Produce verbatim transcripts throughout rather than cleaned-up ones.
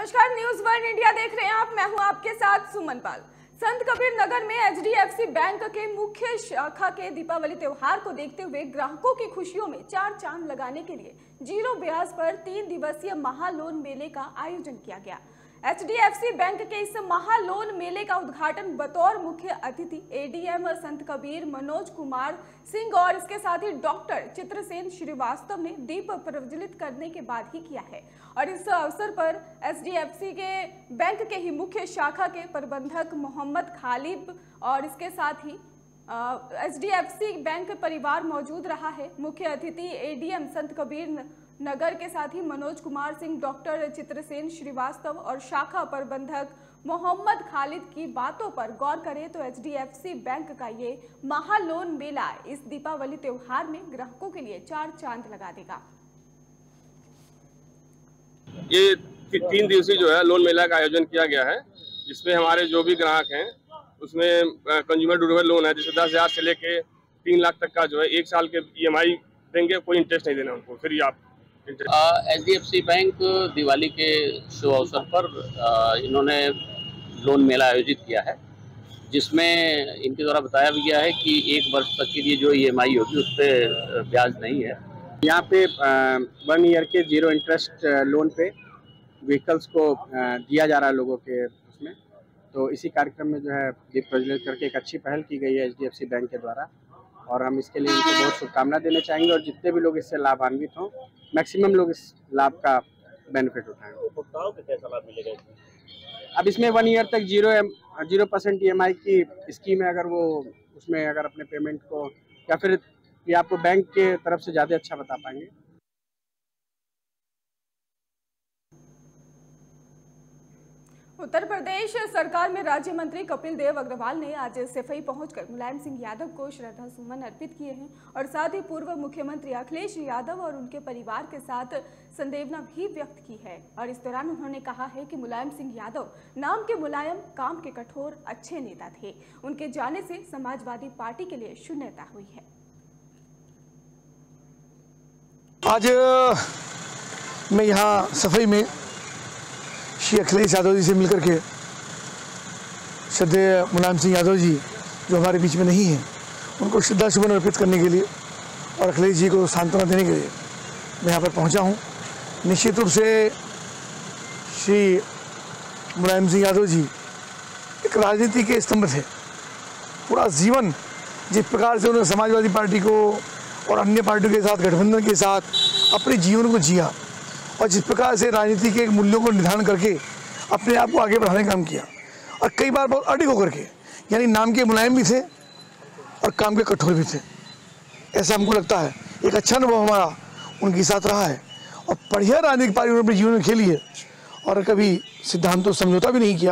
नमस्कार, news world India देख रहे हैं आप। मैं हूं आपके साथ सुमन पाल। संत कबीर नगर में H D F C bank के मुख्य शाखा के दीपावली त्योहार को देखते हुए ग्राहकों की खुशियों में चार चांद लगाने के लिए जीरो ब्याज पर तीन दिवसीय महालोन मेले का आयोजन किया गया। H D F C bank के इस महालोन मेले का उद्घाटन बतौर मुख्य अतिथि ए डी एम संत कबीर मनोज कुमार सिंह और इसके साथ ही डॉक्टर चित्रसेन श्रीवास्तव ने दीप प्रज्वलित करने के बाद ही किया है। और इस अवसर पर एच डी एफ सी के बैंक के ही मुख्य शाखा के प्रबंधक मोहम्मद खालिद और इसके साथ ही H D F C bank परिवार मौजूद रहा है। मुख्य अतिथि ए डी एम संत कबीर नगर के साथ ही मनोज कुमार सिंह, डॉक्टर चित्रसेन श्रीवास्तव और शाखा प्रबंधक मोहम्मद खालिद की बातों पर गौर करें तो H D F C bank का ये महालोन मेला इस दीपावली त्योहार में ग्राहकों के लिए चार चांद लगा देगा। ये तीन दिवसीय जो है लोन मेला का आयोजन किया गया है, जिसमें हमारे जो भी ग्राहक हैं उसमें कंज्यूमर ड्यूरेबल लोन है, जिसमें दस हजार से लेके तीन लाख तक का जो है एक साल के ई एम आई देंगे, कोई इंटरेस्ट नहीं देना उनको, फ्री आप। H D F C bank Diwali के शुभ अवसर पर आ, इन्होंने लोन मेला आयोजित किया है, जिसमें इनके द्वारा बताया भी गया है कि एक वर्ष तक के लिए जो ई एम आई होगी उस पर ब्याज नहीं है। यहाँ पे वन ईयर के जीरो इंटरेस्ट लोन पे व्हीकल्स को आ, दिया जा रहा है लोगों के उसमें। तो इसी कार्यक्रम में जो है दीप प्रज्वलित करके एक अच्छी पहल की गई है H D F C bank के द्वारा, और हम इसके लिए इनको बहुत शुभकामना देना चाहेंगे। और जितने भी लोग इससे लाभान्वित हों, मैक्सिमम लोग इस लाभ का बेनिफिट उठाएं। उपभोक्ताओं को कैसा लाभ मिलेगा इसमें? अब इसमें वन ईयर तक zero zero percent E M I की स्कीम है। अगर वो उसमें अगर अपने पेमेंट को या फिर ये आपको बैंक के तरफ से ज़्यादा अच्छा बता पाएंगे। उत्तर प्रदेश सरकार में राज्य मंत्री कपिल देव अग्रवाल ने आज सिफई पहुंचकर मुलायम सिंह यादव को श्रद्धा सुमन अर्पित किए हैं और साथ ही पूर्व मुख्यमंत्री अखिलेश यादव और उनके परिवार के साथ संवेदना भी व्यक्त की है। और इस दौरान उन्होंने कहा है कि मुलायम सिंह यादव नाम के मुलायम, काम के कठोर, अच्छे नेता थे। उनके जाने से समाजवादी पार्टी के लिए शून्यता हुई है। आज मैं यहाँ सफाई में श्री अखिलेश यादव जी से मिलकर के श्रद्धेय मुलायम सिंह यादव जी जो हमारे बीच में नहीं हैं, उनको श्रद्धा सुमन अर्पित करने के लिए और अखिलेश जी को सांत्वना देने के लिए मैं यहाँ पर पहुँचा हूँ। निश्चित रूप से श्री मुलायम सिंह यादव जी एक राजनीति के स्तंभ थे। पूरा जीवन जिस प्रकार से उन्होंने समाजवादी पार्टी को और अन्य पार्टियों के साथ गठबंधन के साथ अपने जीवन को जिया और जिस प्रकार से राजनीति के मूल्यों को निर्धारण करके अपने आप को आगे बढ़ाने का काम किया, और कई बार बहुत अडिग होकर के, यानी नाम के मुलायम भी थे और काम के कठोर भी थे। ऐसा हमको लगता है एक अच्छा अनुभव हमारा उनके साथ रहा है और बढ़िया राजनीतिक पार्टी उन्होंने अपने जीवन में खेली है और कभी सिद्धांतों समझौता भी नहीं किया।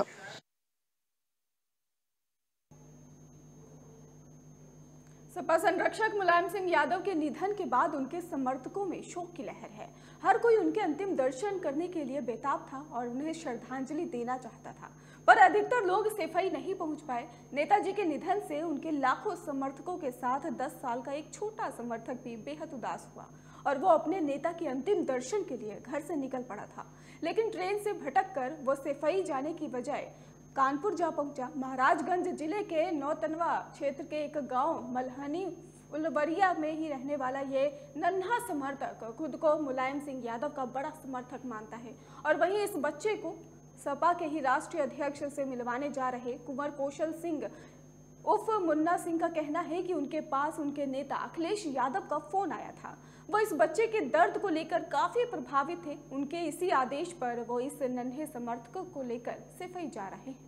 सपा संरक्षक मुलायम सिंह यादव के निधन के बाद उनके समर्थकों में शोक की लहर है। हर कोई उनके अंतिम दर्शन करने के लिए बेताब था और उन्हें श्रद्धांजलि देना चाहता था, पर अधिकतर लोग सिफई नहीं पहुंच पाए। नेताजी के निधन से उनके लाखों समर्थकों के साथ दस साल का एक छोटा समर्थक भी बेहद उदास हुआ और वो अपने नेता के अंतिम दर्शन के लिए घर से निकल पड़ा था, लेकिन ट्रेन से भटक कर वो सिफई जाने की बजाय कानपुर जा पहुंचा। महाराजगंज जिले के नौतनवा क्षेत्र के एक गांव मलहनी उलवरिया में ही रहने वाला ये नन्हा समर्थक खुद को मुलायम सिंह यादव का बड़ा समर्थक मानता है और वहीं इस बच्चे को सपा के ही राष्ट्रीय अध्यक्ष से मिलवाने जा रहे कुंवर कौशल सिंह उर्फ मुन्ना सिंह का कहना है कि उनके पास उनके नेता अखिलेश यादव का फोन आया था। वो इस बच्चे के दर्द को लेकर काफी प्रभावित थे। उनके इसी आदेश पर वो इस नन्हे समर्थकों को लेकर सिफई जा रहे हैं।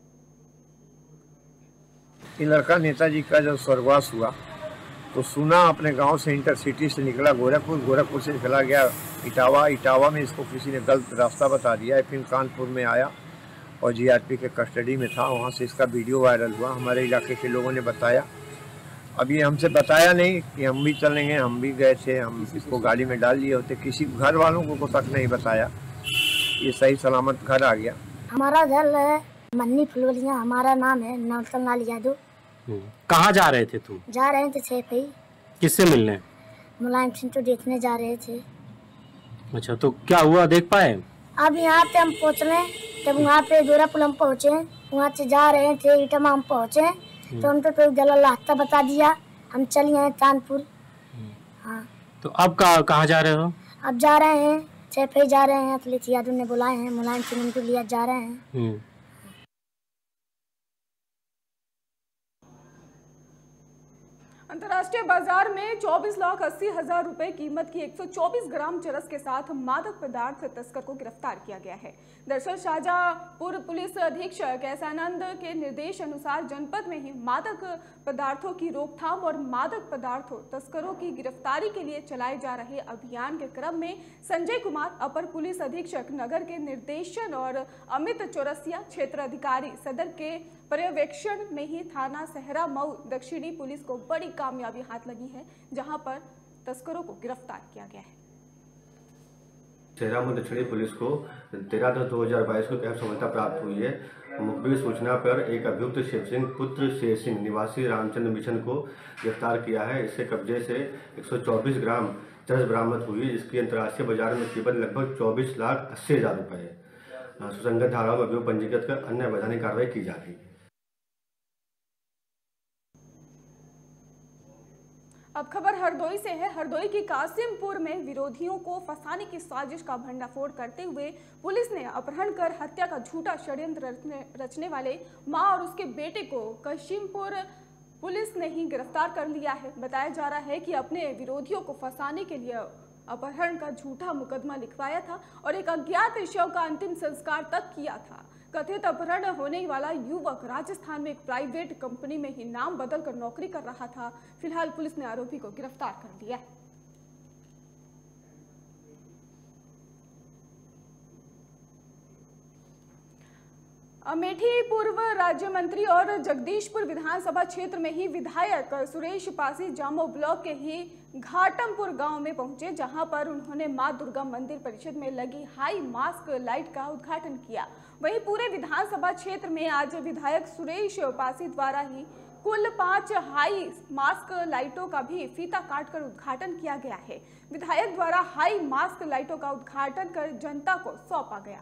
ये लड़का नेताजी का जब स्वर्गवास हुआ तो सुना अपने गांव से इंटरसिटी से निकला गोरखपुर, गोरखपुर से चला गया इटावा, इटावा में इसको किसी ने गलत रास्ता बता दिया, फिर कानपुर में आया और जी आर पी के कस्टडी में था। वहाँ से इसका वीडियो वायरल हुआ, हमारे इलाके के लोगों ने बताया। अब ये हमसे बताया नहीं कि हम भी चलेंगे, हम भी गए थे, हम इसको गाड़ी में डाल लिए होते, किसी घर वालों को तक नहीं बताया। ये सही सलामत घर आ गया। हमारा घर है मन्नी फुलवलिया, हमारा नाम है नौतन लाल यादव। कहाँ जा रहे थे तुम? जा रहे थे सिफई। किससे मिलने? मुलायम सिंह तो देखने जा रहे थे। अच्छा, तो क्या हुआ, देख पाए? अब यहाँ पे हम पहुँच रहे हैं, जब वहाँ पे जोरा पुल हम पहुँचे, वहाँ से जा रहे थे इटावा हम पहुँचे तो हम तो तो जला रास्ता बता दिया, हम चले आए चांदपुर। हाँ, तो अब कहाँ कहाँ जा रहे हो? अब जा रहे हैं सैफई जा रहे हैं, अखिलेश यादव ने बुलाए हैं, मुलायम सिंह उनको लिया जा रहे हैं। अंतर्राष्ट्रीय बाजार में चौबीस लाख अस्सी हजार रुपए कीमत की एक सौ चौबीस ग्राम चरस के साथ मादक पदार्थ तस्कर को गिरफ्तार किया गया है। दरअसल शाहजहांपुर पुलिस अधीक्षक ऐसानंद के निर्देश अनुसार जनपद में ही मादक पदार्थों की रोकथाम और मादक पदार्थों तस्करों की गिरफ्तारी के लिए चलाए जा रहे अभियान के क्रम में संजय कुमार अपर पुलिस अधीक्षक नगर के निर्देशन और अमित चौरसिया क्षेत्र अधिकारी सदर के पर्यवेक्षण में ही थाना सहरा मऊ दक्षिणी पुलिस को बड़ी कामयाबी हाथ लगी है, जहां पर तस्करों को गिरफ्तार किया गया है। सहरा मऊ दक्षिणी पुलिस को तेरह दस दो हजार बाईस को कैब सफलता प्राप्त हुई है। मुखबिर सूचना पर एक अभियुक्त शिव सिंह पुत्र शेर सिंह निवासी रामचंद्र मिशन को गिरफ्तार किया है। इससे कब्जे से एक सौ चौबीस ग्राम चरस बरामद हुई, जिसकी अंतर्राष्ट्रीय बाजार में कीमत लगभग चौबीस लाख अस्सी हजार रुपए है। सुसंगत धाराओं में अभियोग पंजीकृत कर अन्य वैधानिक कार्रवाई की जा रही है। अब खबर हरदोई से है। हरदोई की कासिमपुर में विरोधियों को फंसाने की साजिश का भंडाफोड़ करते हुए पुलिस ने अपहरण कर हत्या का झूठा षड्यंत्र रचने, रचने वाले मां और उसके बेटे को कासिमपुर पुलिस ने ही गिरफ्तार कर लिया है। बताया जा रहा है कि अपने विरोधियों को फंसाने के लिए अपहरण का झूठा मुकदमा लिखवाया था और एक अज्ञात शव का अंतिम संस्कार तक किया था। कथित अपहरण होने वाला युवक राजस्थान में एक प्राइवेट कंपनी में ही नाम बदलकर नौकरी कर रहा था। फिलहाल पुलिस ने आरोपी को गिरफ्तार कर लिया है। अमेठी पूर्व राज्य मंत्री और जगदीशपुर विधानसभा क्षेत्र में ही विधायक सुरेश पासी जामो ब्लॉक के ही घाटमपुर गांव में पहुंचे, जहां पर उन्होंने मां दुर्गा मंदिर परिषद में लगी हाई मास्क लाइट का उद्घाटन किया। वहीं पूरे विधानसभा क्षेत्र में आज विधायक सुरेश पासी द्वारा ही कुल पांच हाई मास्क लाइटों का भी फीता काटकर उद्घाटन किया गया है। विधायक द्वारा हाई मास्क लाइटों का उद्घाटन कर जनता को सौंपा गया।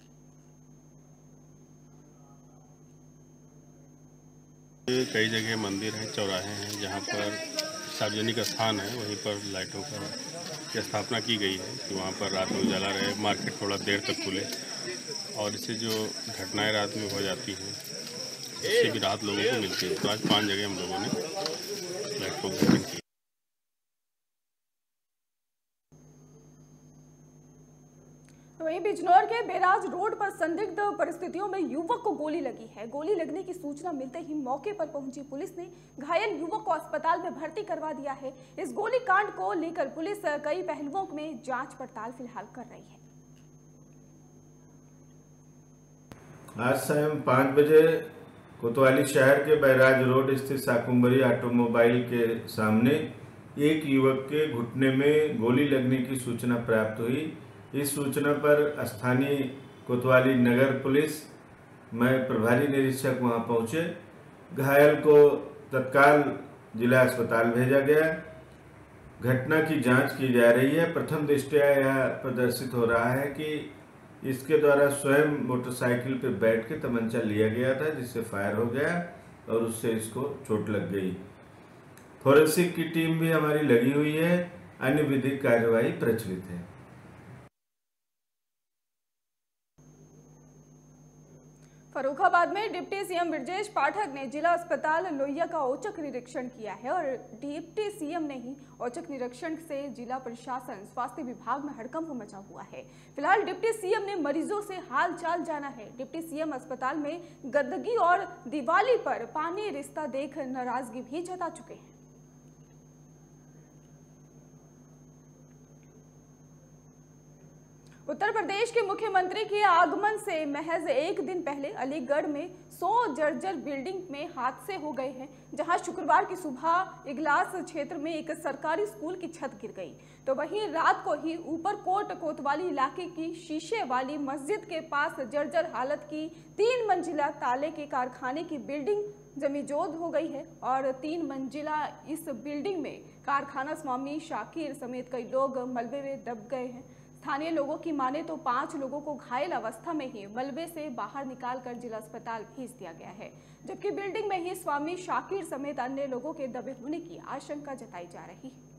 कई जगह मंदिर हैं, चौराहे हैं, जहाँ पर सार्वजनिक स्थान है, वहीं पर लाइटों का की स्थापना की गई है कि वहाँ पर रात में उजाला रहे, मार्केट थोड़ा देर तक खुले और इससे जो घटनाएं रात में हो जाती हैं उससे भी राहत लोगों को मिलती है। तो आज पांच जगह हम लोगों ने लाइट को उद्घाटन किया। वहीं बिजनौर के बैराज रोड पर संदिग्ध परिस्थितियों में युवक को गोली लगी है। गोली लगने की सूचना मिलते ही मौके पर पहुंची पुलिस ने घायल युवक को अस्पताल में भर्ती करवा दिया है। इस गोली कांड को लेकर पुलिस कई पहलुओं में जांच पड़ताल फिलहाल कर रही है। आज शाम पाँच बजे कोतवाली शहर के बैराज रोड स्थित शाकुंभरी ऑटोमोबाइल के सामने एक युवक के घुटने में गोली लगने की सूचना प्राप्त हुई। इस सूचना पर स्थानीय कोतवाली नगर पुलिस में प्रभारी निरीक्षक वहां पहुंचे। घायल को तत्काल जिला अस्पताल भेजा गया। घटना की जांच की जा रही है। प्रथम दृष्टया यह प्रदर्शित हो रहा है कि इसके द्वारा स्वयं मोटरसाइकिल पर बैठ के तमंचा लिया गया था, जिससे फायर हो गया और उससे इसको चोट लग गई। फोरेंसिक की टीम भी हमारी लगी हुई है। अन्य विधिक कार्यवाही प्रचलित है। फर्रुखाबाद में डिप्टी सीएम ब्रजेश पाठक ने जिला अस्पताल लोहिया का औचक निरीक्षण किया है और डिप्टी सीएम ने ही औचक निरीक्षण से जिला प्रशासन स्वास्थ्य विभाग में हड़कंप मचा हुआ है। फिलहाल डिप्टी सीएम ने मरीजों से हाल चाल जाना है। डिप्टी सीएम अस्पताल में गंदगी और दिवाली पर पानी रिश्ता देख नाराजगी भी जता चुके हैं। उत्तर प्रदेश के मुख्यमंत्री के आगमन से महज एक दिन पहले अलीगढ़ में सौ जर्जर बिल्डिंग में हादसे हो गए हैं, जहां शुक्रवार की सुबह इगलास क्षेत्र में एक सरकारी स्कूल की छत गिर गई, तो वहीं रात को ही ऊपरकोट कोतवाली इलाके की शीशे वाली मस्जिद के पास जर्जर हालत की तीन मंजिला ताले के कारखाने की बिल्डिंग जमीजोद हो गई है और तीन मंजिला इस बिल्डिंग में कारखाना स्वामी शाकिर समेत कई लोग मलबे में दब गए हैं। स्थानीय लोगों की माने तो पांच लोगों को घायल अवस्था में ही मलबे से बाहर निकालकर जिला अस्पताल भेज दिया गया है, जबकि बिल्डिंग में ही स्वामी शाकिर समेत अन्य लोगों के दबे होने की आशंका जताई जा रही है।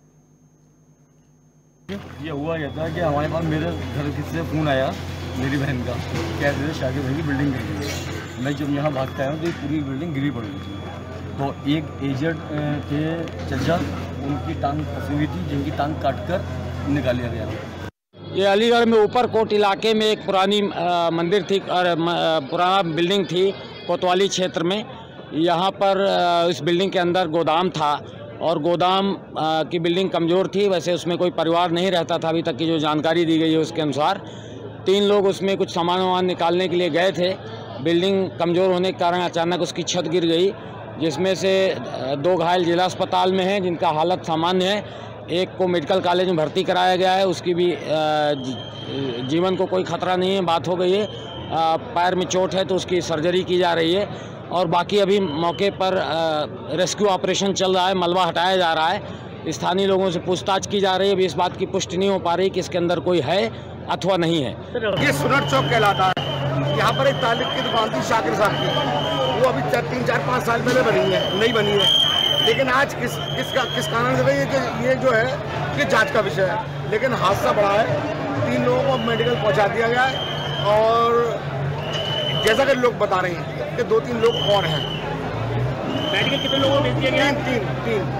ये हुआ ये था कि हमारे पास मेरे घर से फ़ोन आया मेरी बहन का, कह रहे थे शाकिर भाई की बिल्डिंग गिर गई है। मैं जब यहाँ भाग के आया तो ये पूरी बिल्डिंग गिरी पड़ गई थी। तो एक एजेड थे चचा, उनकी टांग फंसी हुई थी, जिनकी टांग काट कर निकाल लिया गया। ये अलीगढ़ में ऊपर कोट इलाके में एक पुरानी आ, मंदिर थी और पुराना बिल्डिंग थी कोतवाली क्षेत्र में। यहाँ पर आ, इस बिल्डिंग के अंदर गोदाम था और गोदाम आ, की बिल्डिंग कमज़ोर थी। वैसे उसमें कोई परिवार नहीं रहता था, अभी तक की जो जानकारी दी गई है उसके अनुसार। तीन लोग उसमें कुछ सामान वामान निकालने के लिए गए थे। बिल्डिंग कमज़ोर होने के कारण अचानक उसकी छत गिर गई, जिसमें से दो घायल जिला अस्पताल में हैं जिनका हालत सामान्य है। एक को मेडिकल कॉलेज में भर्ती कराया गया है, उसकी भी जीवन को कोई खतरा नहीं है, बात हो गई है। पैर में चोट है तो उसकी सर्जरी की जा रही है और बाकी अभी मौके पर रेस्क्यू ऑपरेशन चल रहा है, मलबा हटाया जा रहा है। स्थानीय लोगों से पूछताछ की जा रही है, अभी इस बात की पुष्टि नहीं हो पा रही कि इसके अंदर कोई है अथवा नहीं है। ये सुनर चौक कहलाता है। यहाँ पर एक तालिब की दुकान थी शाकिर साहब की, वो अभी तीन चार पाँच साल पहले बनी है, नहीं बनी है। लेकिन आज किस किस का किस कारण से ये कि ये जो है ये जांच का विषय है। लेकिन हादसा बड़ा है, तीन लोगों को मेडिकल पहुंचा दिया गया है और जैसा कि लोग बता रहे हैं कि दो तीन लोग और हैं। मेडिकल कितने लोगों को भेज दिया गया? तीन तीन तीन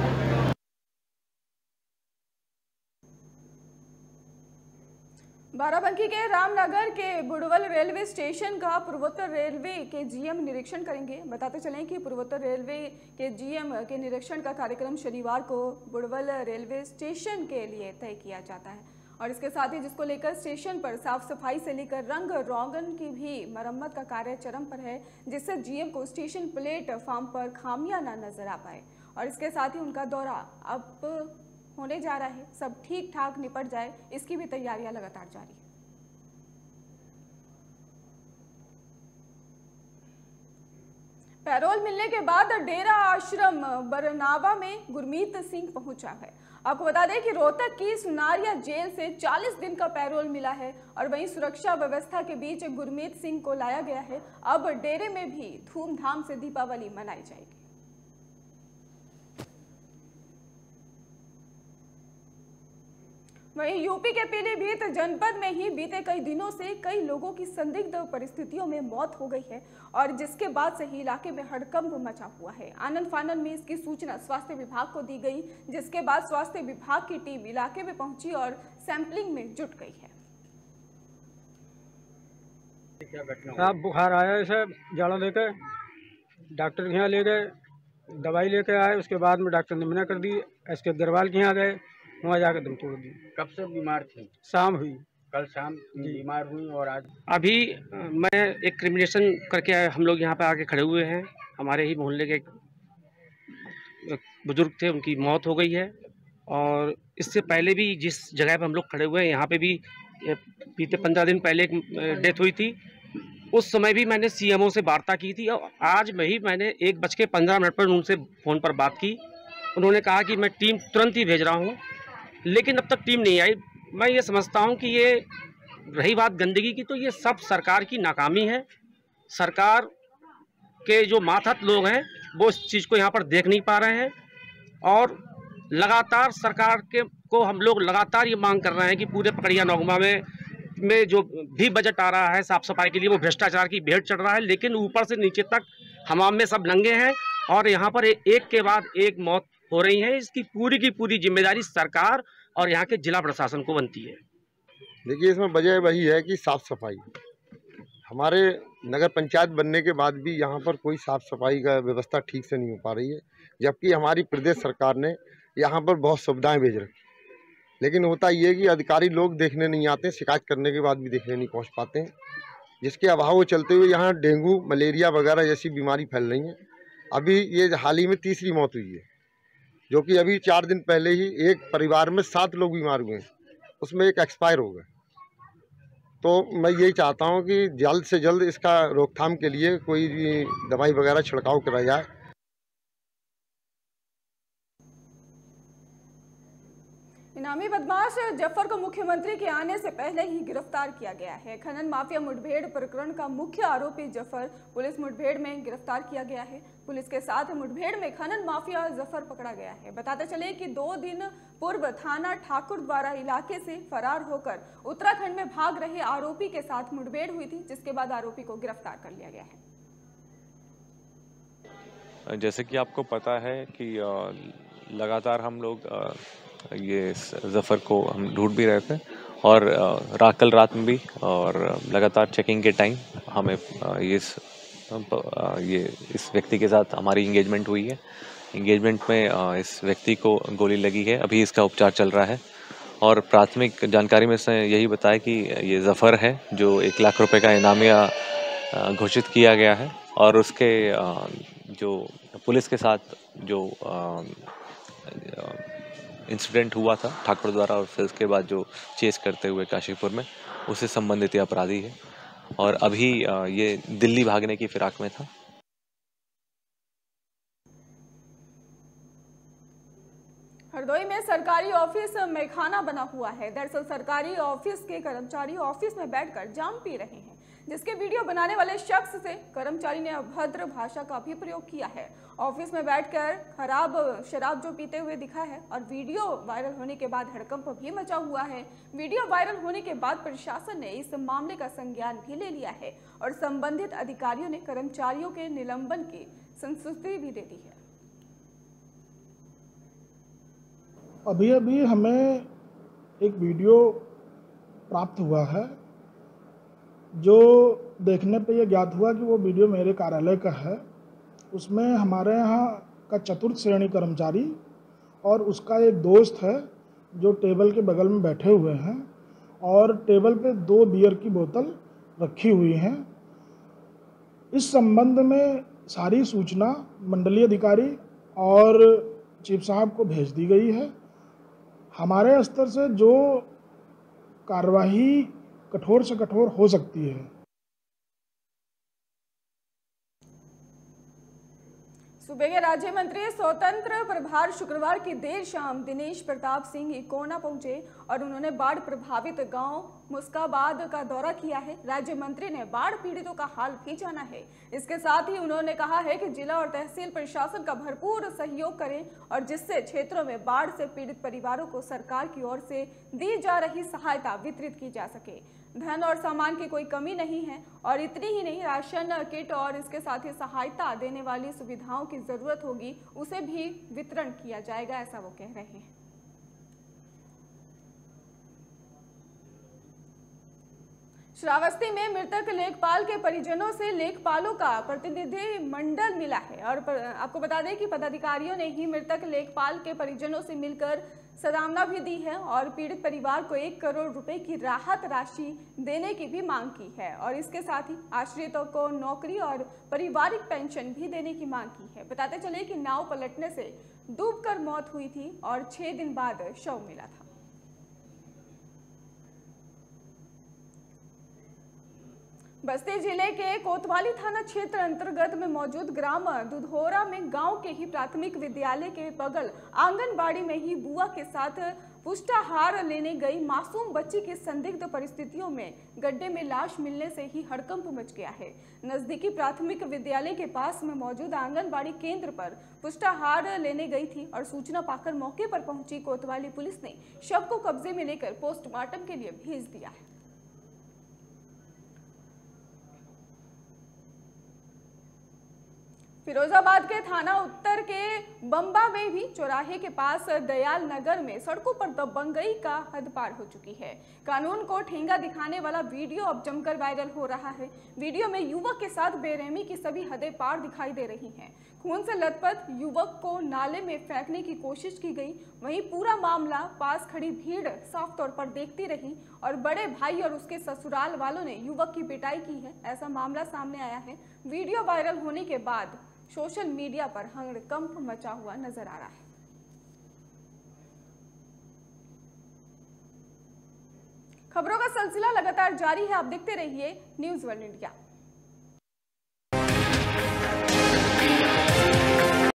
बाराबंकी के रामनगर के बुड़वल रेलवे स्टेशन का पूर्वोत्तर रेलवे के जीएम निरीक्षण करेंगे। बताते चलें कि पूर्वोत्तर रेलवे के जीएम के निरीक्षण का कार्यक्रम शनिवार को बुड़वल रेलवे स्टेशन के लिए तय किया जाता है और इसके साथ ही जिसको लेकर स्टेशन पर साफ सफाई से लेकर रंग रोगन की भी मरम्मत का कार्य चरम पर है, जिससे जीएम को स्टेशन प्लेटफॉर्म पर खामियां न नजर आ पाए और इसके साथ ही उनका दौरा अब होने जा रहा है, सब ठीक ठाक निपट जाए, इसकी भी तैयारियां लगातार जारी है। पैरोल मिलने के बाद डेरा आश्रम बरनावा में गुरमीत सिंह पहुंचा है। आपको बता दें कि रोहतक की सुनारिया जेल से चालीस दिन का पैरोल मिला है और वहीं सुरक्षा व्यवस्था के बीच गुरमीत सिंह को लाया गया है। अब डेरे में भी धूमधाम से दीपावली मनाई जाएगी। वहीं यूपी के पीलीभीत जनपद में ही बीते कई दिनों से कई लोगों की संदिग्ध परिस्थितियों में मौत हो गई है और जिसके बाद से ही इलाके में हड़कंप मचा हुआ है। आनन फानन में इसकी सूचना स्वास्थ्य विभाग को दी गई, जिसके बाद स्वास्थ्य विभाग की टीम इलाके में पहुंची और सैंपलिंग में जुट गई है। साहब बुखार आया, इसे जाड़ा लेकर डॉक्टर के यहाँ ले गए, दवाई लेकर आए, उसके बाद में डॉक्टर ने मना कर दी। एस के अग्रवाल के यहाँ गए, वहाँ जाकर दम तोड़ दी। कब से बीमार थे? शाम हुई, कल शाम बीमार हुई और आज अभी मैं एक क्रिमिनेशन करके हम लोग यहाँ पे आके खड़े हुए हैं। हमारे ही मोहल्ले के एक बुजुर्ग थे, उनकी मौत हो गई है और इससे पहले भी जिस जगह पे हम लोग खड़े हुए हैं यहाँ पे भी बीते पंद्रह दिन पहले एक डेथ हुई थी। उस समय भी मैंने सीएमओ से वार्ता की थी और आज में ही मैंने एक बज के पंद्रह मिनट पर उनसे फ़ोन पर बात की। उन्होंने कहा कि मैं टीम तुरंत ही भेज रहा हूँ, लेकिन अब तक टीम नहीं आई। मैं ये समझता हूँ कि ये रही बात गंदगी की, तो ये सब सरकार की नाकामी है। सरकार के जो मातहत लोग हैं वो इस चीज़ को यहाँ पर देख नहीं पा रहे हैं और लगातार सरकार के को हम लोग लगातार ये मांग कर रहे हैं कि पूरे पकड़िया नौगमा में में जो भी बजट आ रहा है साफ़ सफाई के लिए वो भ्रष्टाचार की भेंट चढ़ रहा है, लेकिन ऊपर से नीचे तक हमाम में सब नंगे हैं और यहाँ पर एक के बाद एक मौत हो रही है। इसकी पूरी की पूरी जिम्मेदारी सरकार और यहाँ के जिला प्रशासन को बनती है। देखिए, इसमें वजह वही है कि साफ़ सफाई, हमारे नगर पंचायत बनने के बाद भी यहाँ पर कोई साफ़ सफाई का व्यवस्था ठीक से नहीं हो पा रही है, जबकि हमारी प्रदेश सरकार ने यहाँ पर बहुत सुविधाएं भेज रखी। लेकिन होता ये है कि अधिकारी लोग देखने नहीं आते, शिकायत करने के बाद भी देखने नहीं पहुँच पाते हैं, जिसके अभाव चलते हुए यहाँ डेंगू मलेरिया वगैरह जैसी बीमारी फैल रही है। अभी ये हाल ही में तीसरी मौत हुई है, जो कि अभी चार दिन पहले ही एक परिवार में सात लोग बीमार हुए हैं, उसमें एक एक्सपायर हो गए। तो मैं यही चाहता हूं कि जल्द से जल्द इसका रोकथाम के लिए कोई दवाई वगैरह छिड़काव करा जाए। इनामी बदमाश जफर को मुख्यमंत्री के आने से पहले ही गिरफ्तार किया गया है। खनन माफिया मुठभेड़ प्रकरण का मुख्य आरोपी जफर पुलिस मुठभेड़ में गिरफ्तार किया गया है। पुलिस के साथ मुठभेड़ में खनन माफिया जफर पकड़ा गया है। बताते चले कि दो दिन पूर्व थाना ठाकुर द्वारा इलाके से फरार होकर उत्तराखंड में भाग रहे आरोपी के साथ मुठभेड़ हुई थी, जिसके बाद आरोपी को गिरफ्तार कर लिया गया है। जैसे कि आपको पता है कि लगातार हम लोग ये जफ़र को हम ढूंढ भी रहे थे और रात कल रात में भी और लगातार चेकिंग के टाइम हमें ये ये इस व्यक्ति के साथ हमारी इंगेजमेंट हुई है। इंगेजमेंट में इस व्यक्ति को गोली लगी है, अभी इसका उपचार चल रहा है और प्राथमिक जानकारी में इसने यही बताया कि ये जफ़र है जो एक लाख रुपए का इनामिया घोषित किया गया है और उसके जो पुलिस के साथ जो इंसिडेंट हुआ था ठाकुर द्वारा और फिर उसके बाद जो चेस करते हुए काशीपुर में उससे संबंधित ये अपराधी है और अभी ये दिल्ली भागने की फिराक में था। हरदोई में सरकारी ऑफिस मैखाना बना हुआ है। दरअसल सरकारी ऑफिस के कर्मचारी ऑफिस में बैठकर जाम पी रहे हैं, जिसके वीडियो बनाने वाले शख्स से कर्मचारी ने अभद्र भाषा का भी प्रयोग किया है। ऑफिस में बैठकर खराब शराब जो पीते हुए दिखा है और वीडियो वायरल होने के बाद हड़कंप भी मचा हुआ है। वीडियो वायरल होने के बाद प्रशासन ने इस मामले का संज्ञान भी ले लिया है और संबंधित अधिकारियों ने कर्मचारियों के निलंबन की संस्तुति भी दे दी है। अभी अभी हमें एक वीडियो प्राप्त हुआ है जो देखने पे ये ज्ञात हुआ कि वो वीडियो मेरे कार्यालय का है। उसमें हमारे यहाँ का चतुर्थ श्रेणी कर्मचारी और उसका एक दोस्त है जो टेबल के बगल में बैठे हुए हैं और टेबल पे दो बियर की बोतल रखी हुई हैं। इस संबंध में सारी सूचना मंडलीय अधिकारी और चीफ साहब को भेज दी गई है। हमारे स्तर से जो कार्रवाई कठोर से कठोर हो सकती है। सूबे के राज्य मंत्री स्वतंत्र प्रभार शुक्रवार की देर शाम दिनेश प्रताप सिंह इकोना पहुंचे और उन्होंने बाढ़ प्रभावित गांव मुस्काबाद का दौरा किया है। राज्य मंत्री ने बाढ़ पीड़ितों का हाल भी जाना है। इसके साथ ही उन्होंने कहा है कि जिला और तहसील प्रशासन का भरपूर सहयोग करें और जिससे क्षेत्रों में बाढ़ से पीड़ित परिवारों को सरकार की ओर से दी जा रही सहायता वितरित की जा सके। धन और सामान की कोई कमी नहीं है और इतनी ही नहीं, राशन किट और इसके साथ ही सहायता देने वाली सुविधाओं की जरूरत होगी उसे भी वितरण किया जाएगा, ऐसा वो कह रहे हैं। श्रावस्ती में मृतक लेखपाल के परिजनों से लेखपालों का प्रतिनिधि मंडल मिला है और पर, आपको बता दें कि पदाधिकारियों ने ही मृतक लेखपाल के परिजनों से मिलकर सराहना भी दी है और पीड़ित परिवार को एक करोड़ रुपए की राहत राशि देने की भी मांग की है और इसके साथ ही आश्रितों को नौकरी और पारिवारिक पेंशन भी देने की मांग की है। बताते चले कि नाव पलटने से डूबकर मौत हुई थी और छह दिन बाद शव मिला था। बस्ती जिले के कोतवाली थाना क्षेत्र अंतर्गत में मौजूद ग्राम दुधोरा में गांव के ही प्राथमिक विद्यालय के बगल आंगनबाड़ी में ही बुआ के साथ पुष्टाहार लेने गई मासूम बच्ची की संदिग्ध परिस्थितियों में गड्ढे में लाश मिलने से ही हड़कंप मच गया है। नजदीकी प्राथमिक विद्यालय के पास में मौजूद आंगनबाड़ी केंद्र पर पुष्टाहार लेने गई थी और सूचना पाकर मौके पर पहुंची कोतवाली पुलिस ने शव को कब्जे में लेकर पोस्टमार्टम के लिए भेज दिया है। फिरोजाबाद के थाना उत्तर के बम्बा में भी चौराहे के पास दयाल नगर में सड़कों पर दबंगई का हद पार हो चुकी है। कानून को ठेंगा दिखाने वाला वीडियो अब जमकर वायरल हो रहा है। वीडियो में युवक के साथ बेरहमी की सभी हदें पार दिखाई दे रही हैं। खून से लथपथ युवक को नाले में फेंकने की कोशिश की गई। वहीं पूरा मामला पास खड़ी भीड़ साफ तौर पर देखती रही और बड़े भाई और उसके ससुराल वालों ने युवक की पिटाई की है, ऐसा मामला सामने आया है। वीडियो वायरल होने के बाद सोशल मीडिया पर हड़कंप मचा हुआ नजर आ रहा है। खबरों का सिलसिला लगातार जारी है, आप देखते रहिए न्यूज़ वर्ल्ड इंडिया।